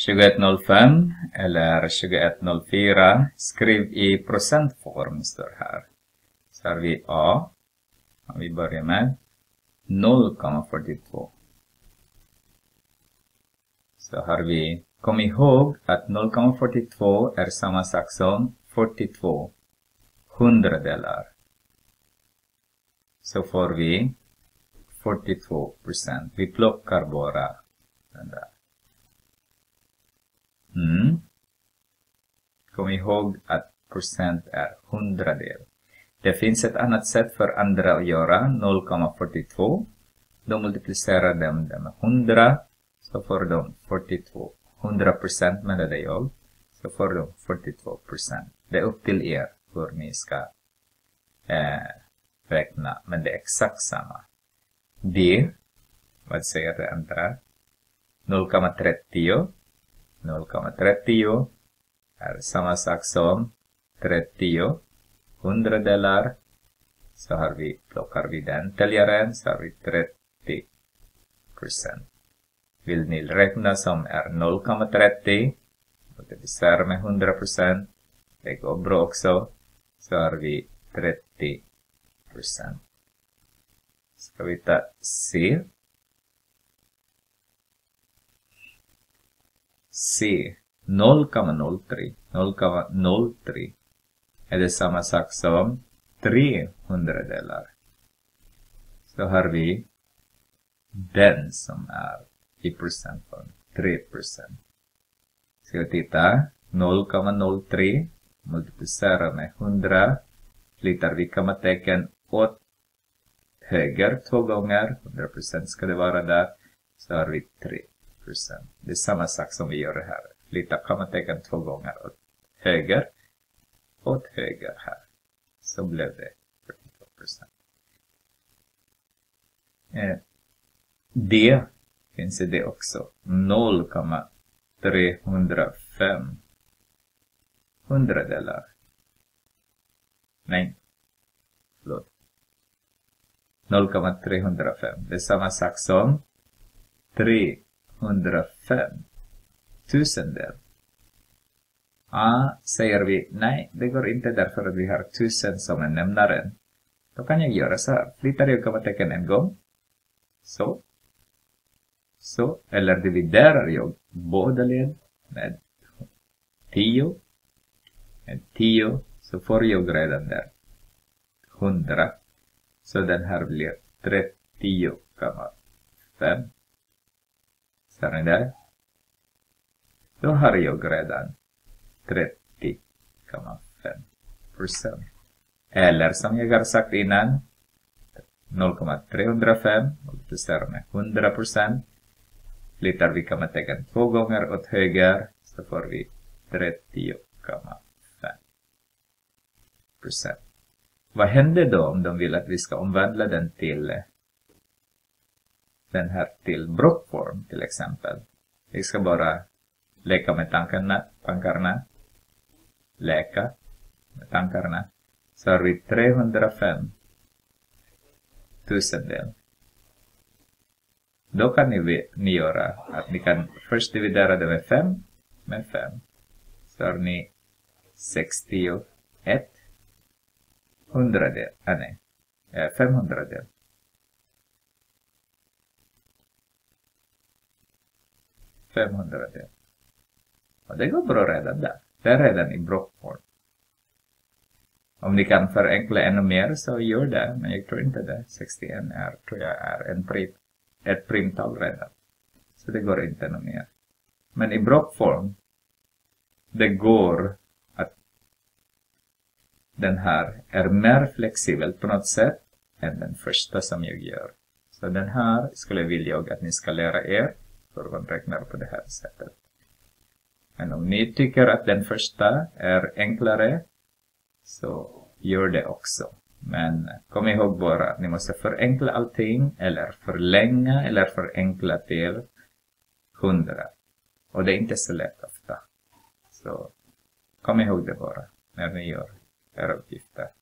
2105 eller 2104. Skriv i procentform står här. Så har vi A. Om vi börjar med 0,42. Så har vi, kom ihåg att 0,42 är samma sak som 42 hundradelar. Så får vi 42%. Vi plockar bara den där. Kom ihåg att procent är hundradel. Det finns ett annat sätt för andra att göra 0,42. De multiplicerar dem med 100. Så får de 42. 100% med det jag. Så får de 42%. Det är upp till er hur ni ska räkna. Men det är exakt samma. B. Vad säger det andra? 0,30. 0,30 är samma sak som 30 hundradelar. Så har vi, plockar vi den täljaren så har vi 30%. Vill ni räkna som är 0,30 multiplicerar med 100%. Det går bra också. Så har vi 30%. Ska vi ta C. C. 0,03. 0,03 är det samma sak som 300 delar. Så har vi den som är i procentform. 3%. Ska vi titta. 0,03 multiplicerar med 100. Flyttar vi kommatecken åt höger 2 gånger. 100% ska det vara där. Så har vi 3%. Det är samma sak som vi gör här. Flytta kommatecken 2 gånger åt höger här. Så blev det 42%. D finns det också. 0,305 hundradelar. Nej. Förlåt. 0,305. Det är samma sak som 305 tusendel. Säger vi nej, det går inte därför att vi har 1000 som en nämnare. Då kan jag göra så här. Flyttar jag kommatecken en gång. Så. Eller dividerar jag båda led med 10. Med 10 så får jag redan där 100. Så den här blir 30,5. Ser ni där? Då har jag redan 30,5%. Eller som jag har sagt innan. 0,305 multiplicerar med 100%. Flyttar vi kommatecken 2 gånger åt höger så får vi 30,5%. Vad händer då om de vill att vi ska omvandla den till den här till blockform till exempel? Vi ska bara leka med tankarna. Leka med tankarna. Så har vi 305 tusendel. Då kan ni göra att ni kan först dividera det med 5. Med 5. Så har ni 61 hundradel. 500 del. 500 del. Och det går bra redan där. Det är redan i blockform. Om ni kan förenkla ännu mer så gör det. Men jag tror inte det. 61 tror jag är ett primtal redan. Så det går inte ännu mer. Men i blockform. Det går att den här är mer flexibel på något sätt än den första som jag gör. Så den här skulle vilja att ni ska lära er. För man räknar på det här sättet. Men om ni tycker att den första är enklare så gör det också. Men kom ihåg bara att ni måste förenkla allting eller förlänga eller förenkla till 100. Och det är inte så lätt ofta. Så kom ihåg det bara när ni gör era uppgifter.